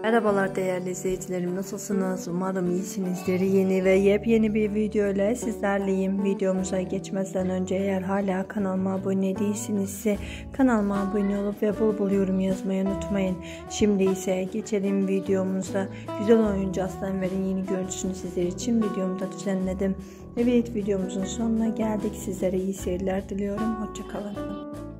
Merhabalar değerli izleyicilerim, nasılsınız? Umarım iyisinizdir. Yeni ve yepyeni bir video ile sizlerleyim. Videomuza geçmeden önce eğer hala kanalıma abone değilsinizse kanalıma abone olup ve bol bol yorum yazmayı unutmayın. Şimdi ise geçelim videomuza. Güzel oyuncu Aslı Enver'in yeni görüntüsünü sizler için videomda düzenledim. Evet, videomuzun sonuna geldik. Sizlere iyi seyirler diliyorum. Hoşça kalın.